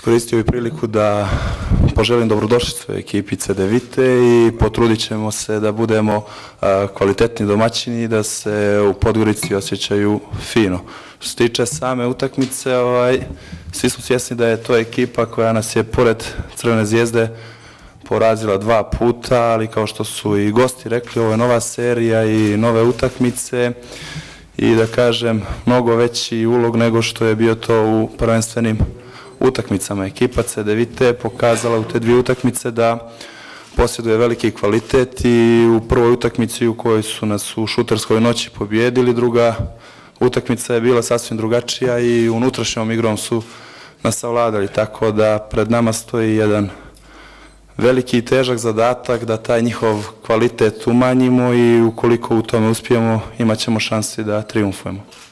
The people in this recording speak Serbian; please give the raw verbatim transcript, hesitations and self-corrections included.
iskoristio i priliku da poželim dobrodošlicu ekipi Cedevite i potrudit ćemo se da budemo kvalitetni domaćini i da se u Podgorici osjećaju fino. Što se tiče same utakmice, svi smo svjesni da je to ekipa koja nas je pored Crvene zvijezde porazila dva puta, ali kao što su i gosti rekli, ovo je nova serija i nove utakmice i da kažem mnogo veći ulog nego što je bio to u prvenstvenim utakmicama. Ekipa Cedevite je pokazala u te dvije utakmice da posjeduje veliki kvalitet i u prvoj utakmici u kojoj su nas u šuterskoj noći pobijedili, druga utakmica je bila sasvim drugačija i unutrašnjom igrom su nas savladali, tako da pred nama stoji jedan veliki i težak zadatak da taj njihov kvalitet umanjimo i ukoliko u tome uspijemo imat ćemo šansi da triumfujemo.